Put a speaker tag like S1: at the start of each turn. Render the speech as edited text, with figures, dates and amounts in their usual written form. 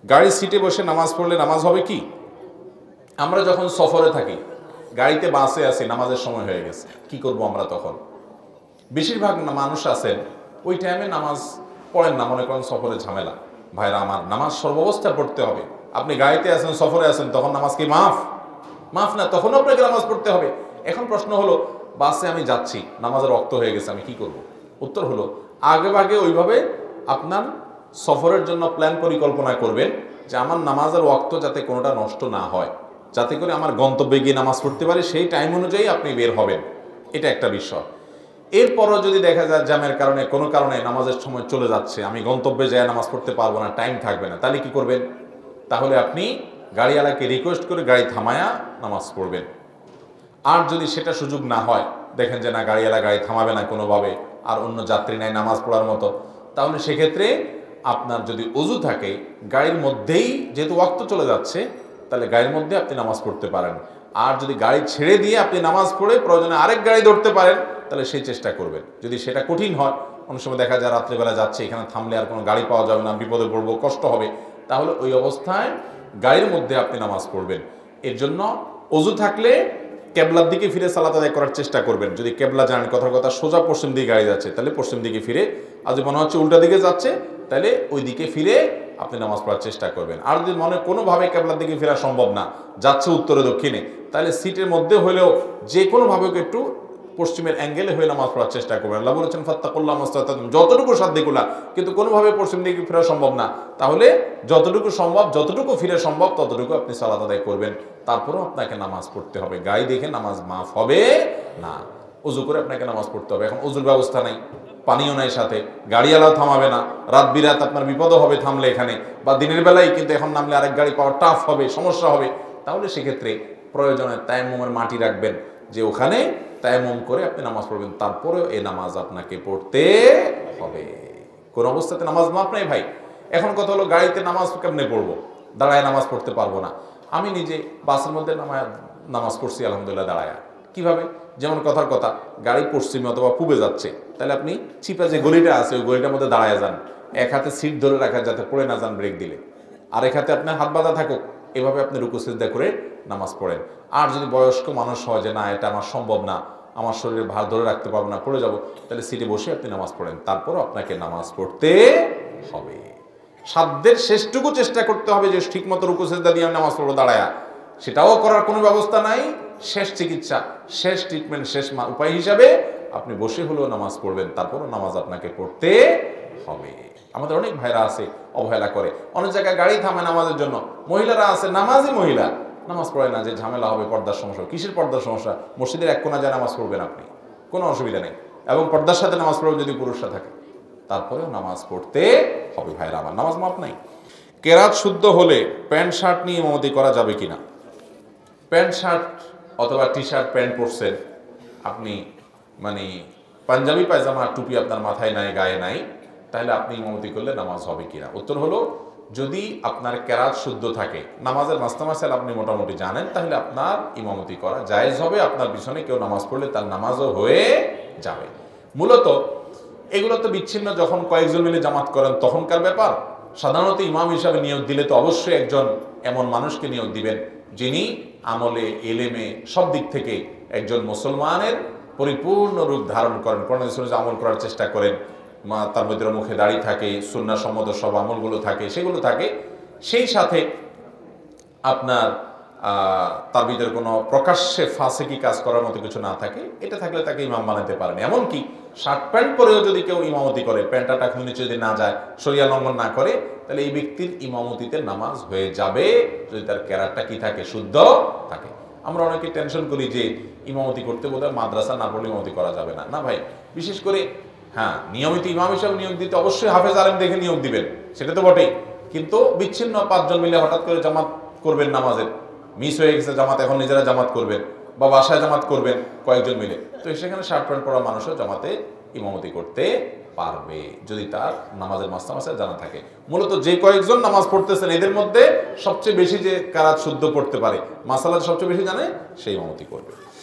S1: গাড়ির সিটে বসে নামাজ পড়লে নামাজ হবে কি? আমরা যখন সফরে থাকি, গাড়িতে বাসে আছি, নামাজের সময় হয়ে গেছে, কি করব আমরা তখন? বেশিরভাগ মানুষ আছেন ওই টাইমে নামাজ পড়েন না, মনে করেন সফরে ঝামেলা। ভাইরা আমার, নামাজ সর্বাবস্থায় পড়তে হবে। আপনি গাড়িতে আছেন, সফরে আছেন, তখন নামাজ কি মাফ না? তখনও আপনাকে নামাজ পড়তে হবে। এখন প্রশ্ন হলো, বাসে আমি যাচ্ছি, নামাজের ওয়াক্ত হয়ে গেছে, আমি কি করব? উত্তর হলো, আগে ওইভাবে আপনার সফরের জন্য প্ল্যান পরিকল্পনা করবেন যে আমার নামাজের ওয়াক্ত যাতে কোনোটা নষ্ট না হয়, যাতে করে আমার গন্তব্যে গিয়ে নামাজ পড়তে পারি, সেই টাইম অনুযায়ী আপনি বের হবেন। এটা একটা বিষয়। এরপরও যদি দেখা যায় জ্যামের কারণে কোনো কারণে নামাজের সময় চলে যাচ্ছে, আমি গন্তব্যে যায় নামাজ পড়তে পারবো না, টাইম থাকবে না, তাহলে কি করবেন? তাহলে আপনি গাড়িওয়ালাকে রিকোয়েস্ট করে গাড়ি থামায়া নামাজ পড়বেন। আর যদি সেটা সুযোগ না হয়, দেখেন যে না, গাড়িওয়ালা গাড়ি থামাবে না কোনোভাবে, আর অন্য যাত্রী নাই নামাজ পড়ার মতো, তাহলে সেক্ষেত্রে আপনার যদি ওযু থাকে, গাড়ির মধ্যেই যেহেতু ওয়াক্ত চলে যাচ্ছে, তাহলে গাড়ির মধ্যে আপনি নামাজ পড়তে পারেন। আর যদি গাড়ি ছেড়ে দিয়ে আপনি নামাজ পড়ে প্রয়োজনে আরেক গাড়ি ধরতে পারেন, তাহলে সেই চেষ্টা করবেন। যদি সেটা কঠিন হয়, অনেক সময় দেখা যায় রাত্রেবেলা যাচ্ছে, এখানে থামলে আর কোনো গাড়ি পাওয়া যাবে না, বিপদে পড়বো, কষ্ট হবে, তাহলে ওই অবস্থায় গাড়ির মধ্যে আপনি নামাজ পড়বেন। এর জন্য ওযু থাকলে কেবলার দিকে ফিরে সালাত আদায় করার চেষ্টা করবেন। যদি কেবলা জানেন, কথার কথা সোজা পশ্চিম দিকে গাড়ি যাচ্ছে, তাহলে পশ্চিম দিকে ফিরে, আর যদি মনে হচ্ছে উল্টা দিকে যাচ্ছে, তাহলে ওই দিকে ফিরে আপনি নামাজ পড়ার চেষ্টা করবেন। আর যদি মনে কোনোভাবে কেবলার দিকে ফেরা সম্ভব না, যাচ্ছে উত্তরে দক্ষিণে, তাহলে সিটের মধ্যে হলেও যে কোনোভাবে একটু পশ্চিমের অ্যাঙ্গেলে হয়ে নামাজ পড়ার চেষ্টা করবেন। আল্লাহ বলেছেন ফাত্তাকুল্লাহ মাসতাতাতুম, যতটুকু সাধ্যকুলা, কিন্তু কোনোভাবে পশ্চিম দিকে ফেরা সম্ভব না, তাহলে যতটুকু সম্ভব, যতটুকু ফিরে সম্ভব, ততটুকু আপনি সালাত আদায় করবেন। তারপরেও আপনাকে নামাজ পড়তে হবে। গাড়ি দেখে নামাজ মাফ হবে না, ওযু করে আপনাকে নামাজ পড়তে হবে। এখন ওযুর ব্যবস্থা নাই, পানিও নাই সাথে, গাড়িওয়ালাও থামাবে না, রাত বিরাত আপনার বিপদও হবে থামলে এখানে, বা দিনের বেলায় কিন্তু এখন নামলে আরেক গাড়ি পাওয়া টাফ হবে, সমস্যা হবে, তাহলে সেক্ষেত্রে প্রয়োজনে তায়াম্মুমের মাটি রাখবেন, যে ওখানে তায়াম্মুম করে আপনি নামাজ পড়বেন। তারপরেও এই নামাজ আপনাকে পড়তে হবে। কোন অবস্থাতে নামাজ মাফ নাই ভাই। এখন কথা হলো, গাড়িতে নামাজ কেমনে পড়বো? দাঁড়ায় নামাজ পড়তে পারবো না। আমি নিজে বাসের মধ্যে নামাজ পড়ছি আলহামদুলিল্লাহ দাঁড়ায়। কিভাবে? যেমন কথার কথা, গাড়ি পশ্চিমে অথবা পূবে যাচ্ছে, তাহলে আপনি চিপা যে গলিটা আছে, ওই গলিটার মধ্যে দাঁড়ায় যান, এক হাতে সিট ধরে রাখা যাতে পড়ে না যান ব্রেক দিলে, আর এক হাতে আপনার হাত বাঁধা থাকুক, এভাবে আপনি রুকু সিজদা করে নামাজ পড়েন। আর যদি বয়স্ক মানুষ হয় যে না, এটা আমার সম্ভব না, আমার শরীরে ভার ধরে রাখতে পারবো না, পড়ে যাব, তাহলে সিটে বসে আপনি নামাজ পড়েন। তারপরও আপনাকে নামাজ পড়তে হবে। সাধ্যের শেষটুকু চেষ্টা করতে হবে যে ঠিক মতো রুকু সিজদা দিয়ে আমি নামাজ পড়বো দাঁড়ায়া। সেটাও করার কোনো ব্যবস্থা নাই। শেষ চিকিৎসা, শেষ ট্রিটমেন্ট, শেষ উপায় হিসাবে আপনি বসে হলেও নামাজ পড়বেন। তারপরও নামাজ আপনাকে পড়তে হবে। আমাদের অনেক ভাইরা আছে অবহেলা করে, অনেক জায়গায় গাড়ি থামে নামাজের জন্য, মহিলারা আছে, নামাজই মহিলা, নামাজ পড়ে না, যে ঝামেলা হবে, পর্দার সমস্যা। কিসের পর্দার সমস্যা? মসজিদের এক কোণা যায় নামাজ পড়বেন আপনি, কোনো অসুবিধা নেই, এবং পর্দার সাথে নামাজ পড়বেন যদি পুরুষরা থাকে, তারপরেও নামাজ পড়তে হবে ভাইরা আমার। নামাজ মাপ নাই। কেরাত শুদ্ধ হলে প্যান্ট শার্ট নিয়ে ইমামতি করা যাবে কিনা? প্যান্ট শার্ট অথবা টি শার্ট প্যান্ট পরছেন আপনি, মানে পাঞ্জাবি পায়জামা টুপি আপনার মাথায় নাই, গায়ে নাই, তাহলে আপনি ইমামতি করলে নামাজ হবে কিনা? উত্তর হলো, যদি আপনার কেরাত শুদ্ধ থাকে, নামাজের মাস্তামাসাল আপনি মোটামুটি জানেন, তাহলে আপনার ইমামতি করা জায়েজ হবে। আপনার পিছনে কেউ নামাজ পড়লে তার নামাজও হয়ে যাবে। মূলত এগুলো তো বিচ্ছিন্ন, যখন কয়েকজন মিলে জামাত করেন তখনকার ব্যাপার। সাধারণত ইমাম হিসাবে নিয়োগ দিলে তো অবশ্যই একজন এমন মানুষকে নিয়োগ দিবেন যিনি আমলে, এলেমে, সব দিক থেকে একজন মুসলমানের পরিপূর্ণ রূপ ধারণ করেন, কোরআন সুন্নাহ আমল করার চেষ্টা করেন, তার মধ্যে মুখে দাড়ি থাকে, সুন্নাহ সম্মত সব আমলগুলো থাকে, সেগুলো থাকে, সেই সাথে আপনার তার ভিতরে কোনো প্রকাশ্যে ফাসিকি কাজ করার মতো কিছু না থাকে, এটা থাকলে তাকে ইমাম বানাতে পারেন। এমনকি শার্ট প্যান্ট পরেও যদি কেউ ইমামতি করে, প্যান্টটা টাকুর নিচে যদি না যায়, শরিয়া লঙ্ঘন না করে, তাহলে এই ব্যক্তির ইমামতিতে নামাজ হয়ে যাবে, যদি তার কেরাতটা কি থাকে, শুদ্ধ থাকে। আমরা অনেকে টেনশন করি যে ইমামতি করতে বোধহয় মাদ্রাসা না পড়লে ইমামতি করা যাবে না। না ভাই, বিশেষ করে হ্যাঁ, নিয়মিত ইমাম হিসাবে নিয়োগ দিতে অবশ্যই হাফেজ আলেম দেখে নিয়োগ দিবেন, সেটা তো বটেই, কিন্তু বিচ্ছিন্ন পাঁচজন মিলে হঠাৎ করে জামাত করবেন, নামাজের মিস হয়ে গেছে জামাত, এখন নিজেরা জামাত করবেন, বা বাসায় জামাত করবেন কয়েকজন মিলে, তো সেখানে শার্ট প্যান্ট পরা মানুষও জামাতে ইমামতি করতে পারবে, যদি তার নামাজের মাস্তামাসাল জানা থাকে। মূলত যে কয়েকজন নামাজ পড়তেছেন এদের মধ্যে সবচেয়ে বেশি যে কারাত শুদ্ধ পড়তে পারে, মাসালা সবচেয়ে বেশি জানে, সেই ইমামতি করবে।